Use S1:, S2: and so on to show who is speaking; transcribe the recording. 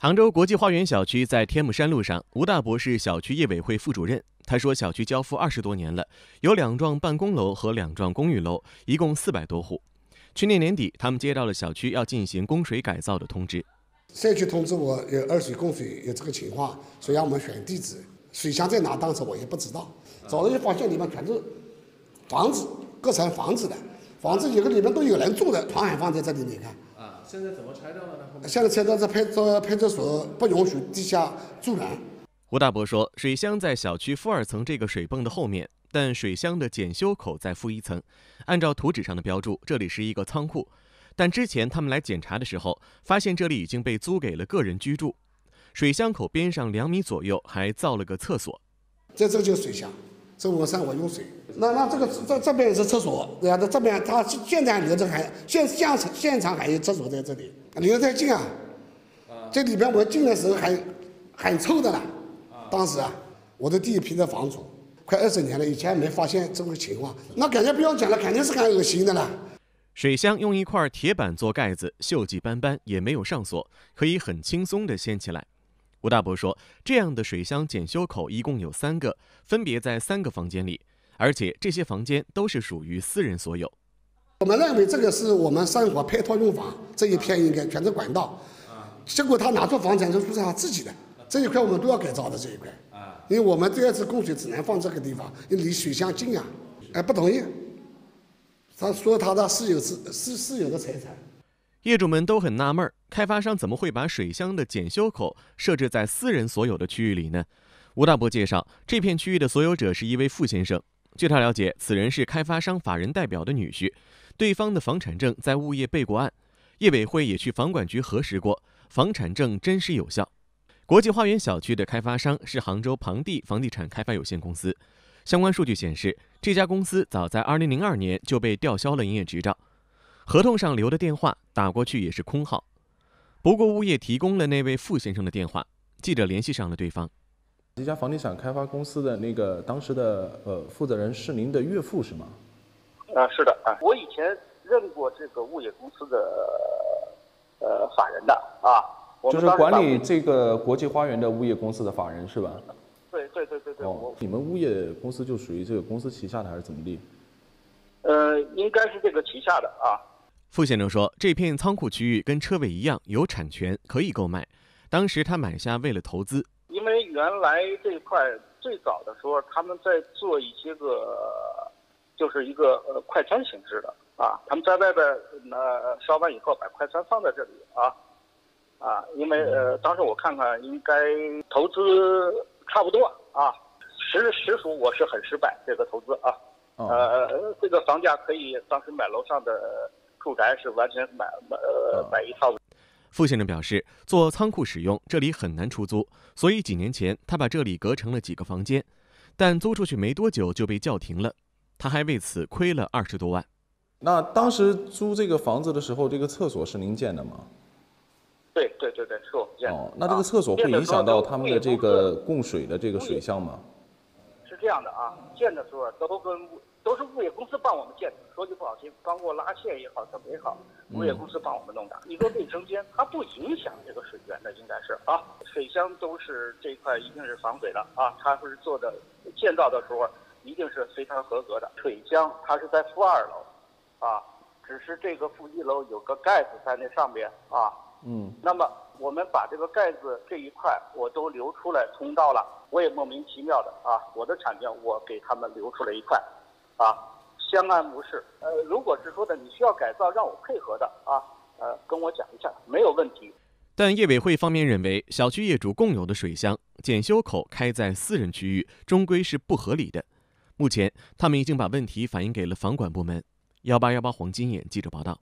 S1: 杭州国际花园小区在天目山路上，吴大伯是小区业委会副主任。他说，小区交付20多年了，有2幢办公楼和2幢公寓楼，一共400多户。去年年底，他们接到了小区要进行供水改造的通知。
S2: 社区通知我有二水供水有这个情况，所以让我们选地址。水箱在哪？当时我也不知道，找了就发现里面全是房子，各层房子的，房子有个里面都有人住的，床还放在这里，你看。
S3: 现在怎么拆掉了呢？
S2: 现在拆掉，这派出所不允许地下住人。
S1: 吴大伯说，水箱在小区负2层这个水泵的后面，但水箱的检修口在负1层。按照图纸上的标注，这里是一个仓库。但之前他们来检查的时候，发现这里已经被租给了个人居住。水箱口边上2米左右还造了个厕所。
S2: 这个就是水箱，这我生活用水。那这边也是厕所，对呀，这边他现在留着现场还有厕所在这里，离得太近啊。这里边我进的时候还很臭的了。当时我的第一批的房主，快20年了，以前没发现这个情况，那感觉不要讲了，肯定是很恶心的了。
S1: 水箱用一块铁板做盖子，锈迹斑斑，也没有上锁，可以很轻松地掀起来。吴大伯说，这样的水箱检修口一共有3个，分别在3个房间里，而且这些房间都是属于私人所有。
S2: 我们认为这个是我们生活配套用房，这一片应该全是管道。结果他拿出房产就是他自己的，这一块我们都要改造的这一块。因为我们第2次供水只能放这个地方，因为离水箱近啊。不同意。他说他的私有的财产。
S1: 业主们都很纳闷，开发商怎么会把水箱的检修口设置在私人所有的区域里呢？吴大伯介绍，这片区域的所有者是一位傅先生。据他了解，此人是开发商法人代表的女婿，对方的房产证在物业备过案，业委会也去房管局核实过，房产证真实有效。国际花园小区的开发商是杭州庞地房地产开发有限公司。相关数据显示，这家公司早在2002年就被吊销了营业执照，合同上留的电话打过去也是空号。不过物业提供了那位傅先生的电话，记者联系上了对方。
S3: 这家房地产开发公司的那个当时的负责人是您的岳父是吗？
S4: 是的啊，我以前认过这个物业公司的法人的啊，
S3: 就是管理这个国际花园的物业公司的法人是吧？
S4: 对。
S3: 你们物业公司就属于这个公司旗下的还是怎么地？
S4: 应该是这个旗下的啊。
S1: 傅先生说，这片仓库区域跟车位一样有产权，可以购买。当时他买下为了投资。
S4: 因为原来这一块最早的时候，他们在做一些就是一个快餐形式的啊，他们在外边烧完以后把快餐放在这里因为当时我看看应该投资差不多啊，实属我是很失败这个投资啊，这个房价可以当时买楼上的住宅是完全买一套。
S1: 傅先生表示，做仓库使用，这里很难出租，所以几年前他把这里隔成了几个房间，但租出去没多久就被叫停了，他还为此亏了20多万。
S3: 那当时租这个房子的时候，这个厕所是您建的吗？
S4: 对，是我们建的。
S3: 那这个厕所会影响到他们的这个供水的这个水箱吗？
S4: 是这样的啊，建的时候都是物业公司帮我们建的。说句不好听，帮过拉线也好，怎么也好，物业公司帮我们弄的。一个卫生间，它不影响这个水源的，应该是啊。水箱都是这一块一定是防水的啊，它是做的建造的时候一定是非常合格的。水箱它是在负2楼啊，只是这个负1楼有个盖子在那上面啊。那么我们把这个盖子这一块我都留出来通道了，我也莫名其妙的啊，我的产权我给他们留出来一块啊，相安无事。如果是说的你需要改造让我配合的啊，跟我讲一下没有问题。
S1: 但业委会方面认为，小区业主共有的水箱检修口开在私人区域，终归是不合理的。目前他们已经把问题反映给了房管部门。1818黄金眼记者报道。